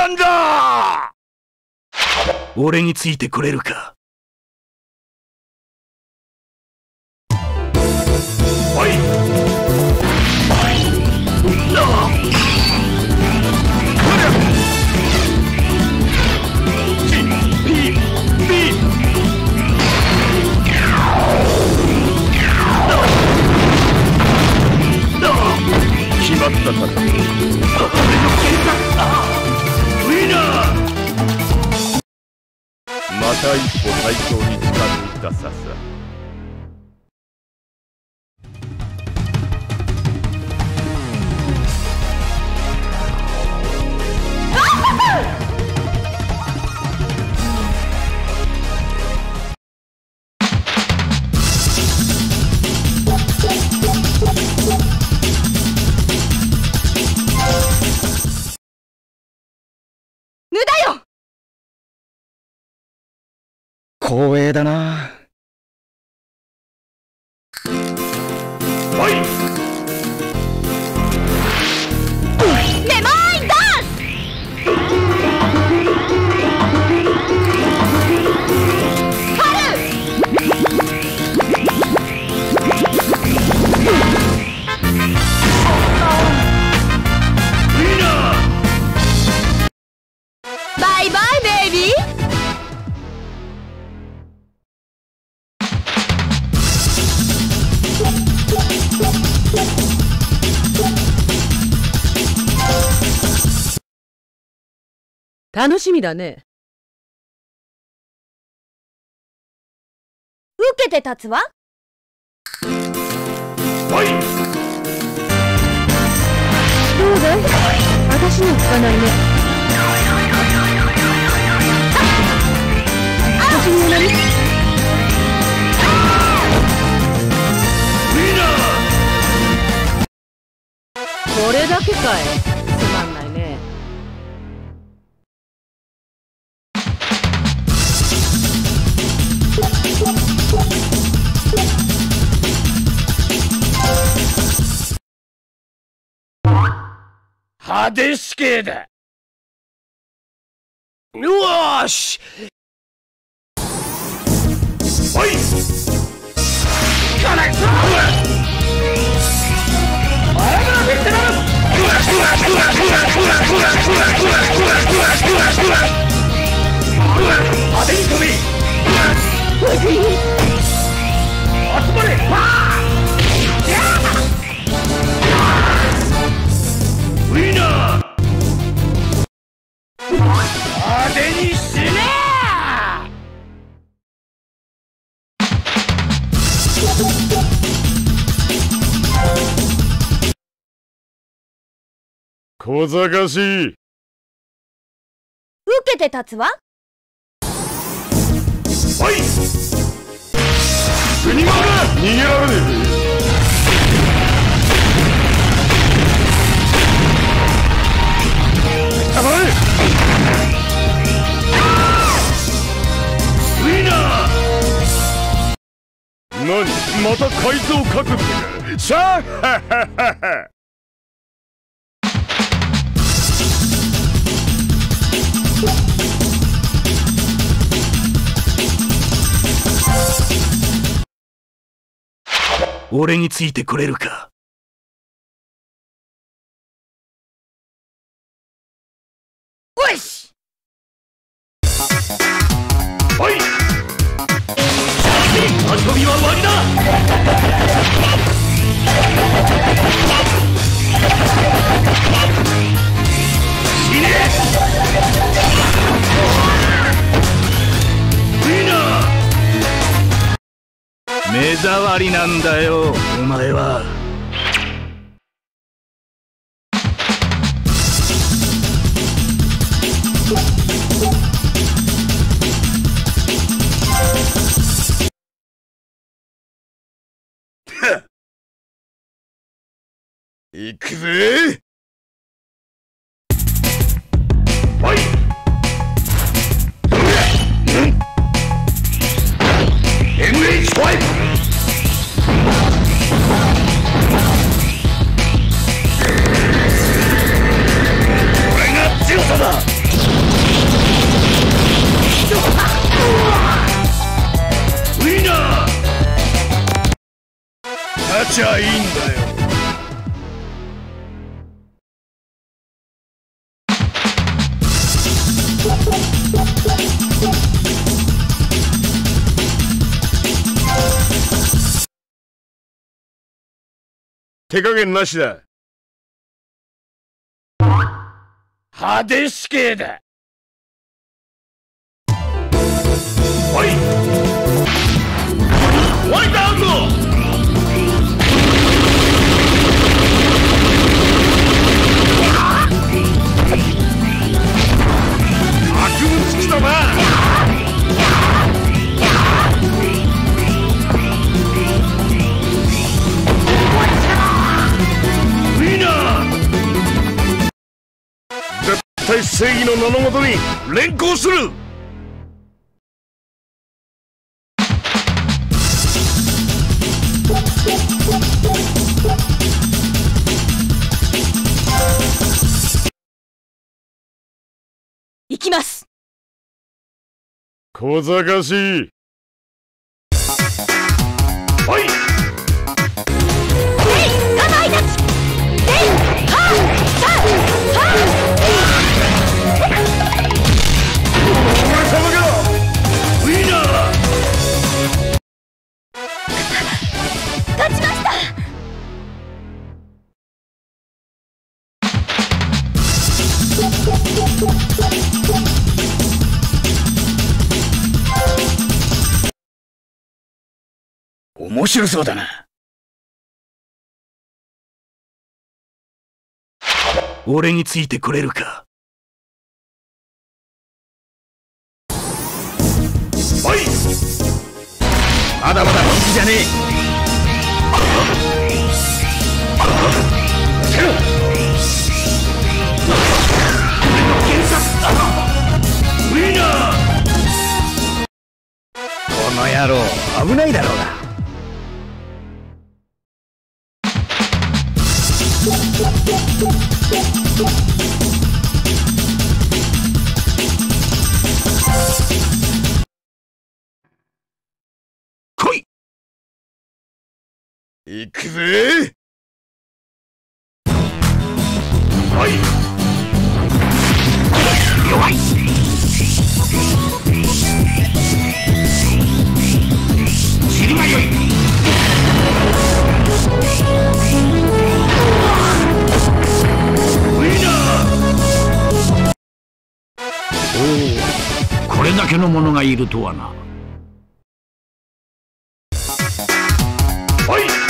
なんだ。俺についてこれるか。はい。決まったか。ウィナー。また一歩最強に近づいたささ。 無駄よ。 光栄だな。はい。 メモインダンス。バイバイベイビー。楽しみだね。受けて立つわ。 はい。 どうだい？私には聞かないね。私に何？これだけかい。つまんないね。 派手死刑だ。よーし。はい。派手に飛び。集まれ。ウィナー。派手に死ねー。小賢しい。 受けて立つわ。 はい。国間が逃げられねえ。たまれ。ウィナー。何また改造書くってか。シャーハハハハ。俺についてこれるか。 おいし。 はい。遊びは終わりだ。死ね。ウィナー。目障りなんだよお前は。行くぜ。はい。MH5。これが強さだ。 ちゃいいんだよ。手加減なしだ。派手死刑だ。おい、ホワイトアウト。悪夢つきだな。ウィナー。絶対正義の名のもとに連行する。 行きます。 小賢しい。おい。 かまいたち。は俺様がウィナー。 勝ちました。 面白そうだな。俺についてくれるか。おい、まだまだ本気じゃねえ。ウィナー。この野郎危ないだろうが。来い。行くぜ。おい。弱い。知りまよい。これだけの者がいるとはな。おい。